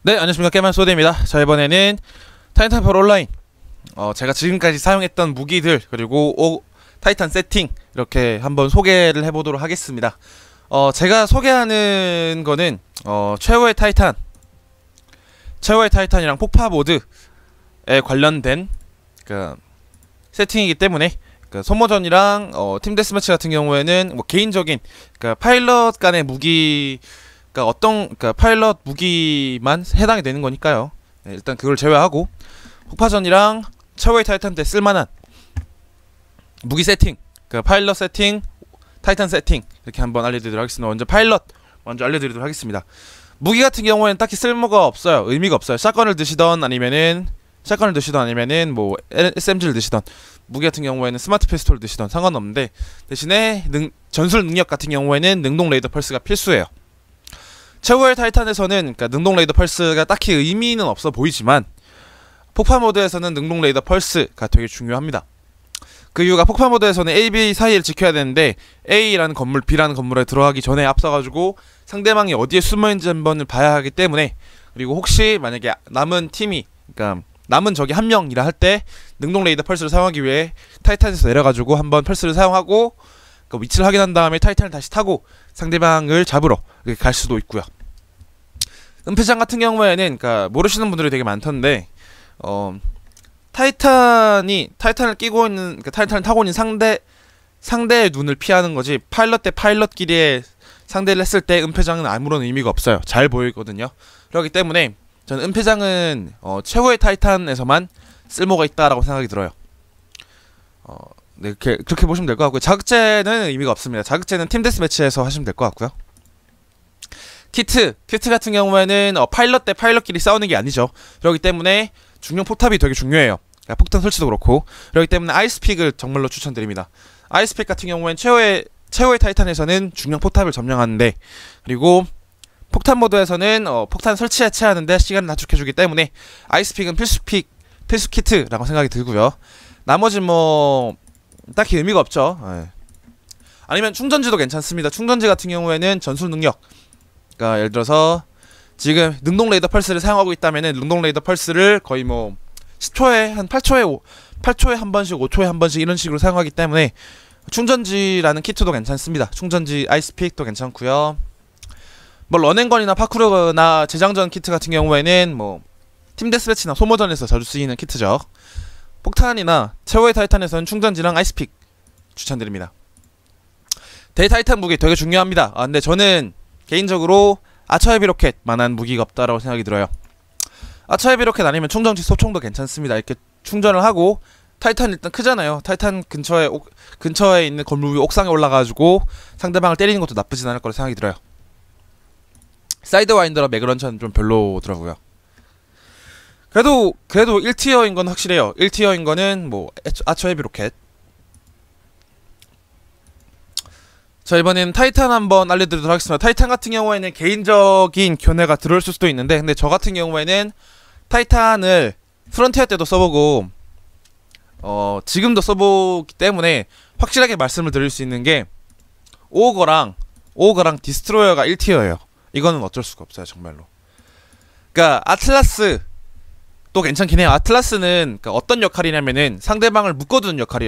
네, 안녕하십니까. 게임한 소대입니다. 자, 이번에는 타이탄폴 온라인 제가 지금까지 사용했던 무기들 그리고 타이탄 세팅 이렇게 한번 소개를 해보도록 하겠습니다. 제가 소개하는 거는 최후의 타이탄이랑 폭파 모드에 관련된 그 세팅이기 때문에 소모전이랑 팀 데스매치 같은 경우에는 뭐 개인적인 파일럿 간의 무기 파일럿 무기만 해당이 되는 거니까요. 네, 일단 그걸 제외하고 폭파전이랑 최후의 타이탄 때 쓸만한 무기 세팅, 파일럿 세팅, 타이탄 세팅 이렇게 한번 알려드리도록 하겠습니다. 먼저 파일럿 먼저 알려드리도록 하겠습니다. 무기 같은 경우에는 딱히 쓸모가 없어요. 의미가 없어요. 샷건을 드시던 아니면은 뭐 SMG를 드시던, 무기 같은 경우에는 스마트 피스톨을 드시던 상관없는데, 대신에 전술 능력 같은 경우에는 능동 레이더 펄스가 필수예요. 최후의 타이탄에서는 능동 레이더 펄스가 딱히 의미는 없어 보이지만 폭파 모드에서는 능동 레이더 펄스가 되게 중요합니다. 그 이유가 폭파 모드에서는 A, B 사이를 지켜야 되는데 A라는 건물, B라는 건물에 들어가기 전에 앞서가지고 상대방이 어디에 숨어있는지 한번 봐야 하기 때문에, 그리고 혹시 만약에 남은 팀이 남은 적이 한 명이라 할 때 능동 레이더 펄스를 사용하기 위해 타이탄에서 내려가지고 한번 펄스를 사용하고 위치를 확인한 다음에 타이탄을 다시 타고 상대방을 잡으러 갈 수도 있고요. 은폐장 같은 경우에는 모르시는 분들이 되게 많던데, 타이탄을 끼고 있는 타이탄을 타고 있는 상대의 눈을 피하는 거지, 파일럿 대 파일럿끼리의 상대를 했을 때 은폐장은 아무런 의미가 없어요. 잘 보이거든요. 그렇기 때문에 저는 은폐장은 최후의 타이탄에서만 쓸모가 있다라고 생각이 들어요. 네, 그렇게 보시면 될 것 같고요. 자극제는 의미가 없습니다. 자극제는 팀 데스매치에서 하시면 될 것 같고요. 키트 같은 경우에는 파일럿 대 파일럿끼리 싸우는 게 아니죠. 그렇기 때문에 중형 포탑이 되게 중요해요. 폭탄 설치도 그렇고. 그렇기 때문에 아이스픽을 정말로 추천드립니다. 아이스픽 같은 경우에는 최후의 타이탄에서는 중형 포탑을 점령하는데, 그리고 폭탄 모드에서는 폭탄 설치 해체하는데 시간을 단축해주기 때문에 아이스픽은 필수 키트라고 생각이 들고요. 나머지 뭐 딱히 의미가 없죠. 네. 아니면 충전지도 괜찮습니다. 충전지 같은 경우에는 전술 능력, 예를 들어서 지금 능동 레이더 펄스를 사용하고 있다면은 능동 레이더 펄스를 거의 뭐 10초에 한 8초에 한 번씩, 5초에 한 번씩 이런 식으로 사용하기 때문에 충전지라는 키트도 괜찮습니다. 충전지 아이스픽도 괜찮고요. 뭐 런앤건이나 파쿠르나 재장전 키트 같은 경우에는 뭐 팀 데스매치나 소모전에서 자주 쓰이는 키트죠. 폭탄이나 최후의 타이탄에서는 충전지랑 아이스픽 추천드립니다. 대타이탄 무기 되게 중요합니다. 근데 저는 개인적으로 아처 헤비 로켓만한 무기가 없다라고 생각이 들어요. 아처 헤비 로켓 아니면 충전지 소총도 괜찮습니다. 이렇게 충전을 하고, 타이탄 일단 크잖아요. 타이탄 근처에 있는 건물 위 옥상에 올라가가지고 상대방을 때리는 것도 나쁘진 않을 거라 생각이 들어요. 사이드와인더랑 매그런처는 좀 별로더라고요. 그래도 1티어인 건 확실해요. 1티어인 거는 뭐 아처 헤비 로켓. 자, 이번엔 타이탄 한번 알려드리도록 하겠습니다. 타이탄 같은 경우에는 개인적인 견해가 들어올 수도 있는데, 근데 저 같은 경우에는 타이탄을 프론티어 때도 써보고 지금도 써보기 때문에 확실하게 말씀을 드릴 수 있는 게, 오거랑 디스트로이어가 1티어예요 이거는 어쩔 수가 없어요, 정말로. 아틀라스도 괜찮긴 해요. 아틀라스는 어떤 역할이냐면은 상대방을 묶어두는 역할이에요.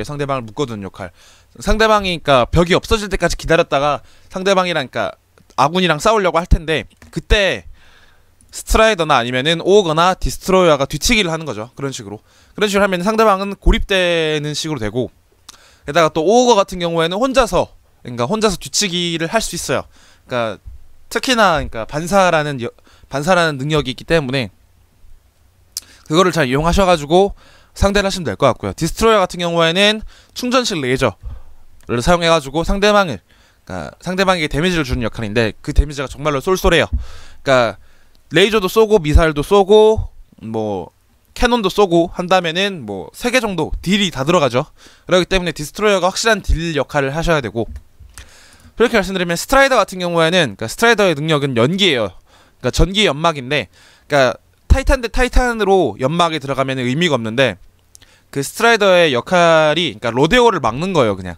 상대방이 벽이 없어질 때까지 기다렸다가 상대방이랑 아군이랑 싸우려고 할 텐데, 그때 스트라이더나 아니면은 오거나 디스트로이어가 뒤치기를 하는 거죠. 그런 식으로 하면 상대방은 고립되는 식으로 되고, 게다가 또 오거 같은 경우에는 혼자서 뒤치기를 할 수 있어요. 특히나 반사라는 능력이 있기 때문에 그거를 잘 이용하셔가지고 상대를 하시면 될 것 같고요. 디스트로이어 같은 경우에는 충전식 레이저를 사용해가지고 상대방에게 데미지를 주는 역할인데, 그 데미지가 정말로 쏠쏠해요. 레이저도 쏘고 미사일도 쏘고 뭐 캐논도 쏘고 한다면은 뭐 3개 정도 딜이 다 들어가죠. 그렇기 때문에 디스트로이어가 확실한 딜 역할을 하셔야 되고, 그렇게 말씀드리면 스트라이더 같은 경우에는 스트라이더의 능력은 연기예요. 전기 연막인데, 타이탄 대 타이탄으로 연막에 들어가면 의미가 없는데, 그 스트라이더의 역할이 로데오를 막는 거예요, 그냥.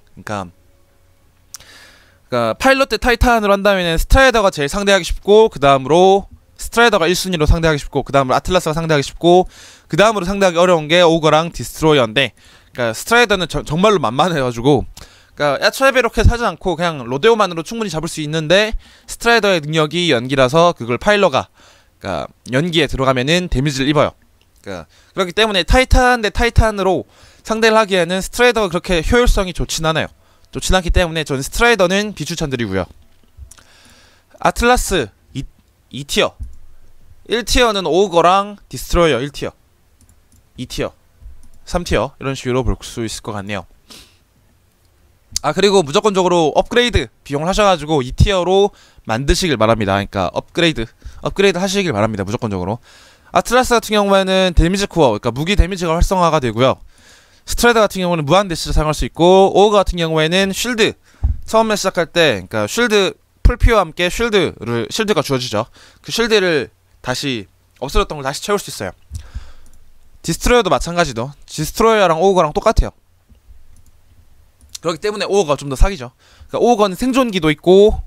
파일럿 대 타이탄으로 한다면 스트라이더가 제일 상대하기 쉽고, 그 다음으로 스트라이더가 1순위로 상대하기 쉽고 그 다음으로 아틀라스가 상대하기 쉽고 그 다음으로 상대하기 어려운 게 오거랑 디스트로이어인데, 그러니까 스트라이더는 정말로 만만해가지고, 그러니까 애초에 로켓 하지 않고 그냥 로데오만으로 충분히 잡을 수 있는데, 스트라이더의 능력이 연기라서 그걸 파일러가 그러니까 연기에 들어가면은 데미지를 입어요. 그러니까 그렇기 때문에 타이탄 대 타이탄으로 상대를 하기에는 스트라이더가 그렇게 효율성이 좋진 않아요. 좋진 않기 때문에 저는 스트라이더는 비추천드리고요. 아틀라스 2티어, 1티어는 오거랑 디스트로이어 1티어, 2티어, 3티어 이런 식으로 볼 수 있을 것 같네요. 아, 그리고 무조건적으로 업그레이드 비용을 하셔가지고 2티어로 만드시길 바랍니다. 그러니까 업그레이드 하시길 바랍니다. 무조건적으로. 아틀라스 같은 경우에는 데미지 코어, 그러니까 무기 데미지가 활성화가 되고요. 스트라이더 같은 경우는 무한 대시를 사용할 수 있고, 오거 같은 경우에는 쉴드, 처음에 시작할 때 그러니까 쉴드 풀피와 함께 쉴드가 주어지죠. 그 쉴드를 다시 없어졌던 걸 다시 채울 수 있어요. 디스트로이어도 마찬가지도, 디스트로이어랑 오거랑 똑같아요. 그렇기 때문에 오거가 좀 더 사기죠. 그러니까 오거는 생존기도 있고,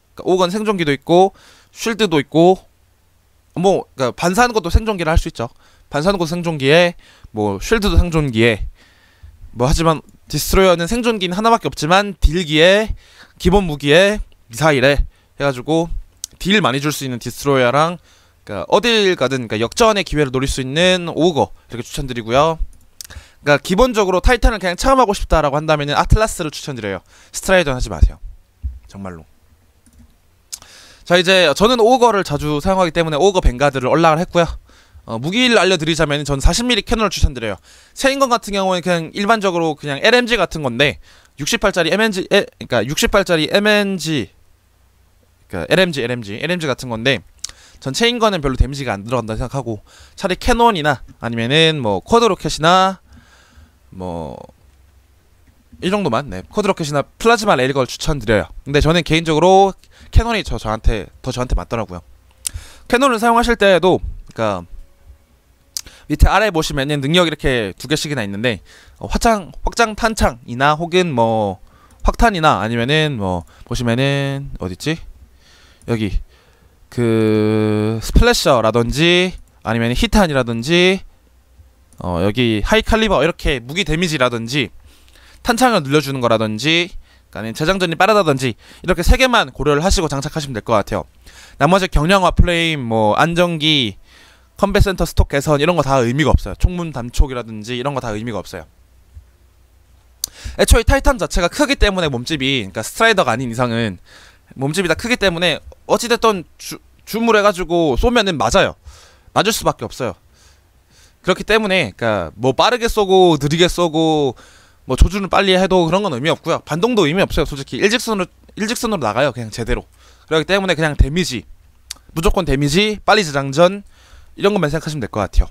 쉴드도 있고, 뭐 그러니까 반사하는 것도 생존기를 할 수 있죠. 반사하는 것도 생존기에, 뭐 쉴드도 생존기에, 뭐 하지만 디스트로이어는 생존기는 하나밖에 없지만 딜기에, 기본 무기에, 미사일에 해가지고 딜 많이 줄 수 있는 디스트로이어랑, 그러니까 어딜 가든 그러니까 역전의 기회를 노릴 수 있는 오거 이렇게 추천드리고요. 그러니까 기본적으로 타이탄을 그냥 체험하고 싶다라고 한다면은 아틀라스를 추천드려요. 스트라이더는 하지 마세요. 정말로. 자, 이제 저는 오거를 자주 사용하기 때문에 오거 뱅가드를 언락을 했고요. 무기를 알려드리자면 전 40mm 캐논을 추천드려요. 체인건 같은 경우는 그냥 일반적으로 그냥 LMG 같은 건데 68짜리 MNG, 그러니까 68짜리 MNG, 그러니까 LMG 같은 건데, 전 체인건은 별로 데미지가 안 들어간다 생각하고 차라리 캐논이나 아니면은 뭐 쿼드 로켓이나 뭐 이 정도만, 네, 쿼드 로켓이나 플라즈마 레일걸 추천드려요. 근데 저는 개인적으로 캐논이 저한테 맞더라고요. 캐논을 사용하실 때에도 그러니까 밑에 아래 보시면은 능력이 이렇게 두 개씩이나 있는데, 확장 탄창이나 혹은 뭐 확탄이나 아니면은 뭐 보시면은 어딨지? 여기 그 스플래셔라든지 아니면 히탄이라든지 여기 하이칼리버 이렇게 무기 데미지라든지 탄창을 늘려주는 거라든지, 그러니까 재장전이 빠르다든지 이렇게 세 개만 고려를 하시고 장착하시면 될 것 같아요. 나머지 경량화 플레임, 뭐 안정기, 컴뱃 센터 스톡 개선 이런 거 다 의미가 없어요. 총문 단촉이라든지 이런 거 다 의미가 없어요. 애초에 타이탄 자체가 크기 때문에 몸집이, 그러니까 스트라이더가 아닌 이상은 몸집이 다 크기 때문에 어찌됐든 주물해가지고 쏘면은 맞아요. 맞을 수밖에 없어요. 그렇기 때문에 그러니까 뭐 빠르게 쏘고 느리게 쏘고 뭐 조준을 빨리 해도 그런 건 의미 없고요. 반동도 의미 없어요. 솔직히 일직선으로 나가요. 그냥 제대로. 그렇기 때문에 그냥 데미지, 무조건 데미지, 빨리 재장전 이런 것만 생각하시면 될 것 같아요.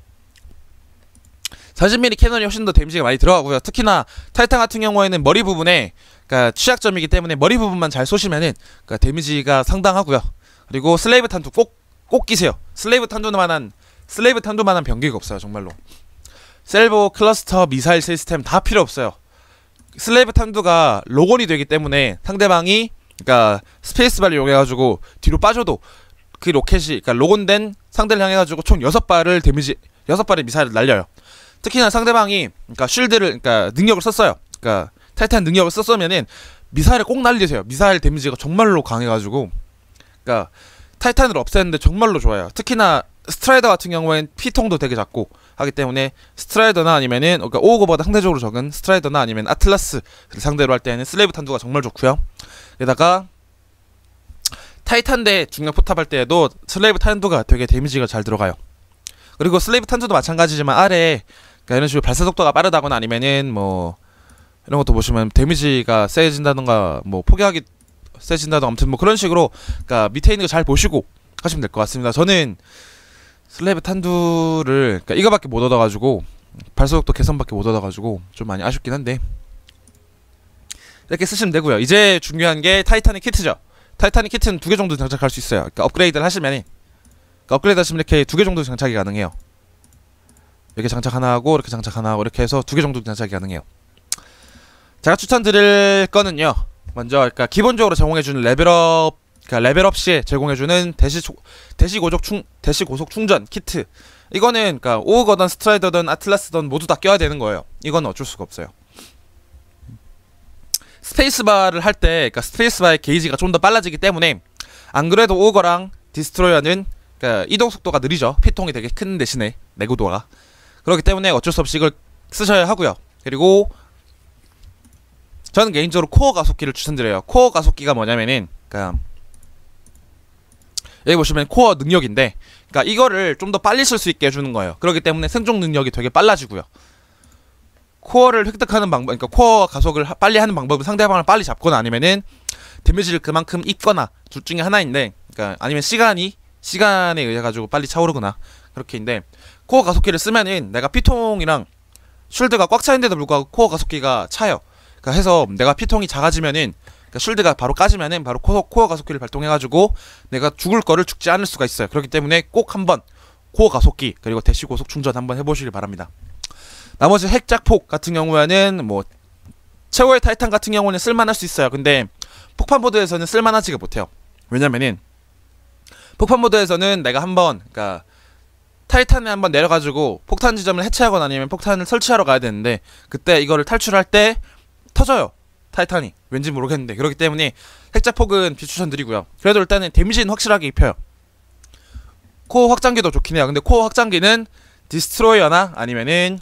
40mm 캐논이 훨씬 더 데미지가 많이 들어가고요. 특히나 타이탄 같은 경우에는 머리 부분에, 그러니까 취약점이기 때문에 머리 부분만 잘 쏘시면은 그러니까 데미지가 상당하고요. 그리고 슬레이브 탄두 꼭 끼세요. 슬레이브 탄두만한 병기가 없어요. 정말로. 셀보, 클러스터, 미사일 시스템 다 필요 없어요. 슬레이브 탄두가 로건이 되기 때문에 상대방이, 그러니까 스페이스바를 이용해가지고 뒤로 빠져도 그 로켓이, 그러니까 로건된 상대를 향해가지고 총 6발의 미사일을 날려요. 특히나 상대방이, 그러니까 쉴드를, 그러니까 능력을 썼어요. 그러니까 타이탄 능력을 썼으면은 미사일을 꼭 날리세요. 미사일 데미지가 정말로 강해가지고, 그러니까 타이탄을 없애는데 정말로 좋아요. 특히나 스트라이더 같은 경우엔 피통도 되게 작고 하기 때문에 스트라이더나 아니면은, 그러니까 오거보다 상대적으로 적은 스트라이더나 아니면 아틀라스를 상대로 할 때는 슬레이브 탄두가 정말 좋고요. 게다가 타이탄 대 중력 포탑 할 때에도 슬레이브 탄두가 되게 데미지가 잘 들어가요. 그리고 슬레이브 탄두도 마찬가지지만 아래에, 그러니까 이런 식으로 발사 속도가 빠르다거나 아니면은 뭐 이런 것도 보시면 데미지가 세진다던가 뭐 포기하기 세진다던가 아무튼 뭐 그런 식으로, 그러니까 밑에 있는 거 잘 보시고 하시면 될 것 같습니다. 저는 슬레이브 탄두를, 그러니까 이거밖에 못 얻어가지고, 발사속도 개선밖에 못 얻어가지고 좀 많이 아쉽긴 한데 이렇게 쓰시면 되고요. 이제 중요한 게 타이탄의 키트죠. 타이탄의 키트는 2개 정도 장착할 수 있어요. 그러니까 업그레이드를 하시면, 이렇게 2개 정도 장착이 가능해요. 이렇게 장착 하나 하고 이렇게 장착 하나 하고 이렇게 해서 2개 정도 장착이 가능해요. 제가 추천드릴 거는요, 먼저 그러니까 기본적으로 제공해주는 레벨업 그러니까 레벨업 시에 제공해주는 대시 고속 충전 키트. 이거는 그러니까 오우거든 스트라이더든 아틀라스든 모두 다 껴야 되는 거예요. 이건 어쩔 수가 없어요. 스페이스바를 할 때, 그러니까 스페이스바의 게이지가 좀 더 빨라지기 때문에, 안 그래도 오거랑 디스트로이어는 그러니까 이동 속도가 느리죠. 피통이 되게 큰 대신에 내구도가. 그렇기 때문에 어쩔 수 없이 이걸 쓰셔야 하고요. 그리고 저는 개인적으로 코어 가속기를 추천드려요. 코어 가속기가 뭐냐면은, 그러니까 여기 보시면 코어 능력인데, 그러니까 이거를 좀 더 빨리 쓸 수 있게 해주는 거예요. 그렇기 때문에 생존 능력이 되게 빨라지고요. 코어를 획득하는 방법, 그러니까 코어 가속을 빨리 하는 방법은 상대방을 빨리 잡거나 아니면은 데미지를 그만큼 입거나 둘 중에 하나인데, 그러니까 아니면 시간에 의해 가지고 빨리 차오르거나 그렇게인데, 코어 가속기를 쓰면은 내가 피통이랑 쉴드가 꽉 차 있는데도 불구하고 코어 가속기가 차요. 그러니까 해서 내가 피통이 작아지면은, 그러니까 쉴드가 바로 까지면은 바로 코어 가속기를 발동해가지고 내가 죽을 거를 죽지 않을 수가 있어요. 그렇기 때문에 꼭 한번 코어 가속기 그리고 대시 고속 충전 한번 해보시길 바랍니다. 나머지 핵작폭 같은 경우에는 뭐 최고의 타이탄 같은 경우는 쓸만할 수 있어요. 근데 폭판 모드에서는 쓸만하지가 못해요. 왜냐면은 폭판 모드에서는 내가 한번, 그러니까 타이탄에 한번 내려가지고 폭탄 지점을 해체하거나 아니면 폭탄을 설치하러 가야 되는데, 그때 이거를 탈출할 때 터져요. 타이탄이 왠지 모르겠는데. 그렇기 때문에 핵자폭은 비추천드리고요. 그래도 일단은 데미지는 확실하게 입혀요. 코어 확장기도 좋긴 해요. 근데 코어 확장기는 디스트로이어나 아니면은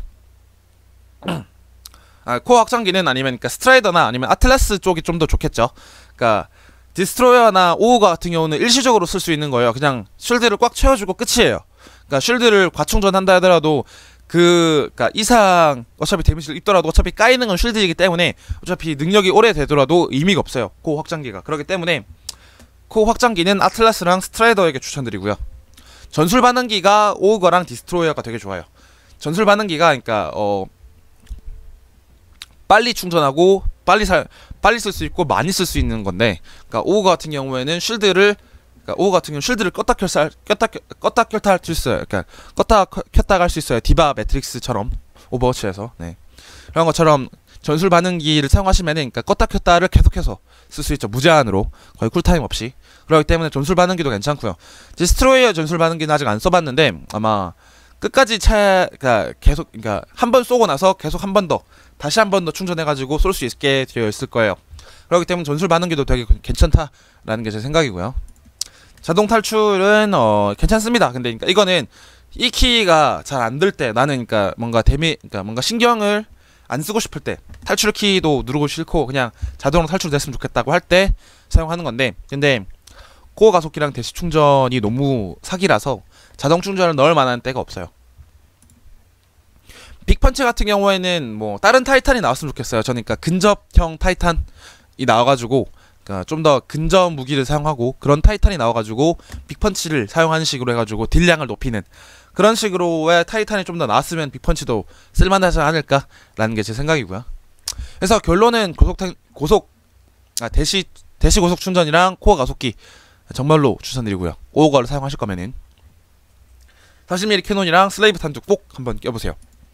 코어 확장기는 아니면 그러니까 스트라이더나 아니면 아틀라스 쪽이 좀 더 좋겠죠. 그러니까 디스트로이어나 오우가 같은 경우는 일시적으로 쓸 수 있는 거예요. 그냥 쉴드를 꽉 채워주고 끝이에요. 그러니까 쉴드를 과충전한다 하더라도 그러니까 이상 어차피 데미지를 입더라도 어차피 까이는 건 쉴드이기 때문에 어차피 능력이 오래 되더라도 의미가 없어요. 코어 확장기가. 그렇기 때문에 코어 확장기는 아틀라스랑 스트라이더에게 추천드리고요. 전술 반응기가 오우거랑 디스트로이어가 되게 좋아요. 전술 반응기가 그러니까 빨리 충전하고 빨리 쓸 수 있고 많이 쓸 수 있는 건데, 그러니까 오우거 같은 경우에는 쉴드를 껐다 켰다 할 수 있어요. 그러니까 껐다 켰다 할 수 있어요. 디바 매트릭스처럼 오버워치에서. 네. 그런 것처럼 전술 반응기를 사용하시면은, 그러니까 껐다 켰다를 계속해서 쓸 수 있죠. 무제한으로 거의 쿨타임 없이. 그렇기 때문에 전술 반응기도 괜찮고요. 디스트로이어 전술 반응기는 아직 안 써봤는데 아마 끝까지 그러니까 계속, 그러니까 한 번 쏘고 나서 계속 다시 한 번 더 충전해가지고 쏠 수 있게 되어 있을 거예요. 그렇기 때문에 전술 반응기도 되게 괜찮다라는 게 제 생각이고요. 자동 탈출은 괜찮습니다. 근데 그러니까 이거는 이 키가 잘 안 들 때, 나는 그러니까 뭔가 신경을 안 쓰고 싶을 때, 탈출 키도 누르고 싫고 그냥 자동으로 탈출됐으면 좋겠다고 할 때 사용하는 건데, 근데 코어 가속기랑 대시 충전이 너무 사기라서 자동 충전을 넣을 만한 때가 없어요. 빅펀치 같은 경우에는 뭐 다른 타이탄이 나왔으면 좋겠어요. 저는 그러니까 근접형 타이탄이 나와가지고, 그러니까 좀 더 근접 무기를 사용하고 그런 타이탄이 나와가지고 빅펀치를 사용하는 식으로 해가지고 딜량을 높이는 그런 식으로의 타이탄이 좀 더 나왔으면 빅펀치도 쓸만하지 않을까라는 게 제 생각이고요. 그래서 결론은 대시 고속 충전이랑 코어 가속기 정말로 추천드리고요. 오거를 사용하실 거면은 40mm 캐논이랑 슬레이브 탄두 꼭 한번 껴보세요.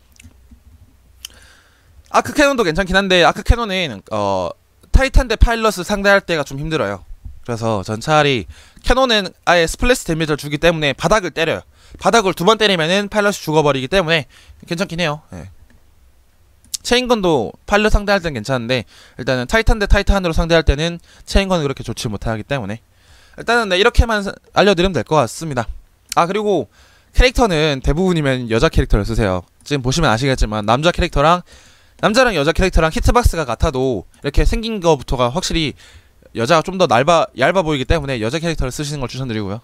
아크 캐논도 괜찮긴 한데 아크 캐논은 타이탄 대 파일럿을 상대할 때가 좀 힘들어요. 그래서 전 차라리 캐논은 아예 스플래시 데미지를 주기 때문에 바닥을 때려요. 바닥을 2번 때리면은 파일럿이 죽어버리기 때문에 괜찮긴 해요. 네. 체인건도 파일럿 상대할 때는 괜찮은데, 일단은 타이탄 대 타이탄으로 상대할 때는 체인건은 그렇게 좋지 못하기 때문에 일단은 네, 이렇게만 알려드리면 될 것 같습니다. 그리고 캐릭터는 대부분이면 여자 캐릭터를 쓰세요. 지금 보시면 아시겠지만 남자랑 여자 캐릭터랑 히트박스가 같아도 이렇게 생긴 거부터가 확실히 여자가 좀 더 얇아 보이기 때문에 여자 캐릭터를 쓰시는 걸 추천드리고요.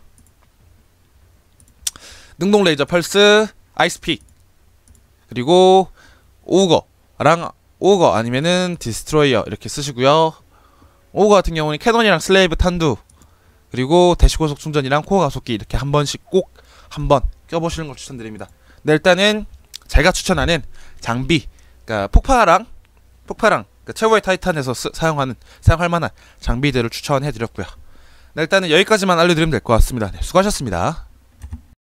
능동 레이저 펄스, 아이스픽, 그리고 오거 아니면은 디스트로이어 이렇게 쓰시고요. 오거 같은 경우는 캐논이랑 슬레이브 탄두, 그리고 대시 고속 충전이랑 코어 가속기 이렇게 한 번씩 꼭 한번 껴보시는 걸 추천드립니다. 네, 일단은 제가 추천하는 장비, 그러니까 폭파랑 그러니까 최고의 타이탄에서 사용할 만한 장비들을 추천해드렸고요. 네, 일단은 여기까지만 알려드리면 될 것 같습니다. 네, 수고하셨습니다.